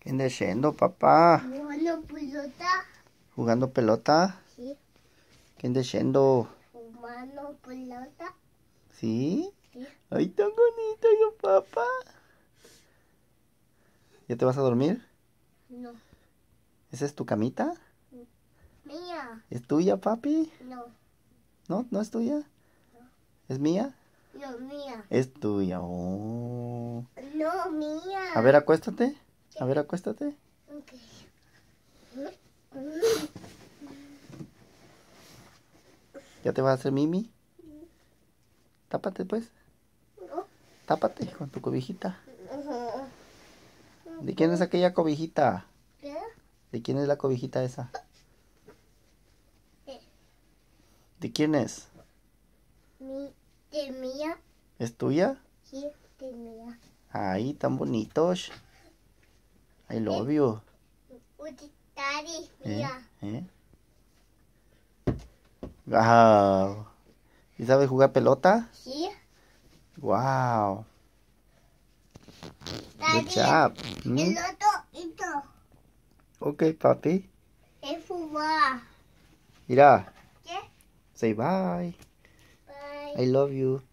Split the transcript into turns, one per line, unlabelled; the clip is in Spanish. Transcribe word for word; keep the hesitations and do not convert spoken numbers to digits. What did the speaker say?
¿Qué andas haciendo, papá?
Jugando pelota.
¿Jugando pelota?
Sí.
¿Qué andas haciendo?
Jugando pelota.
¿Sí?
Sí.
Ay, tan bonito yo, papá. ¿Ya te vas a dormir?
No.
¿Esa es tu camita?
Mía.
¿Es tuya, papi?
No.
¿No? ¿No es tuya? ¿Es mía?
No, mía.
Es tuya. Oh.
No, mía.
A ver, acuéstate. A ver, acuéstate.
Ok.
¿Ya te vas a hacer mimi? Tápate, pues.
No.
Tápate con tu cobijita. ¿De quién es aquella cobijita?
¿Qué?
¿De quién es la cobijita esa? ¿De quién es?
Mi, de mía.
¿Es tuya?
Sí, de mía.
Ay, tan bonitos. I love you.
Daddy,
¿Eh?
mía.
¿Eh? Wow. ¿Y sabes jugar pelota?
Sí.
Wow. Good
Daddy.
job. ¿Mm?
El otro, esto.
Ok, papi.
Es fútbol.
Mira.
¿Qué?
Say bye.
Bye.
I love you.